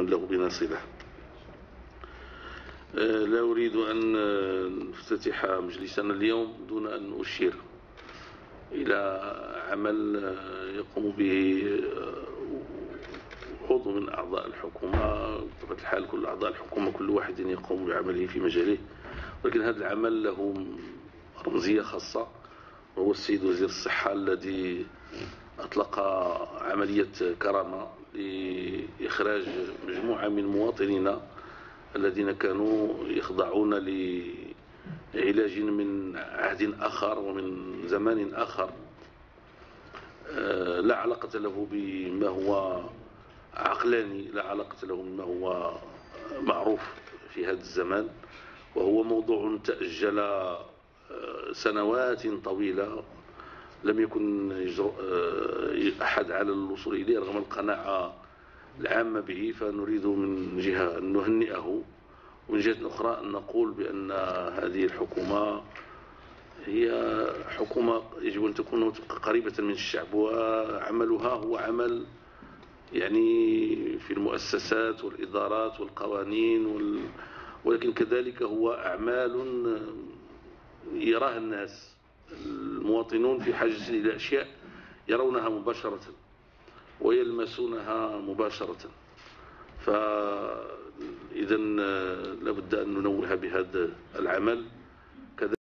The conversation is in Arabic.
ومن له بنا صلة. لا أريد أن نفتتح مجلسنا اليوم دون أن أشير إلى عمل يقوم به عضو من أعضاء الحكومة. بطبيعة الحال كل أعضاء الحكومة كل واحد يقوم بعمله في مجاله، ولكن هذا العمل له رمزية خاصة، وهو السيد وزير الصحة الذي أطلق عملية كرامة لإخراج مجموعة من مواطنينا الذين كانوا يخضعون لعلاج من عهد آخر ومن زمان آخر لا علاقة له بما هو عقلاني، لا علاقة له بما هو معروف في هذا الزمان، وهو موضوع تأجل سنوات طويلة لم يكن أحد على الوصول إليه رغم القناعة العامة به. فنريد من جهة أن نهنئه، ومن جهة أخرى أن نقول بأن هذه الحكومة هي حكومة يجب أن تكون قريبة من الشعب، وعملها هو عمل يعني في المؤسسات والإدارات والقوانين ولكن كذلك هو أعمال يراها الناس المواطنون في حاجة إلى أشياء يرونها مباشرة ويلمسونها مباشرة. فإذا لابد أن ننوه بهذا العمل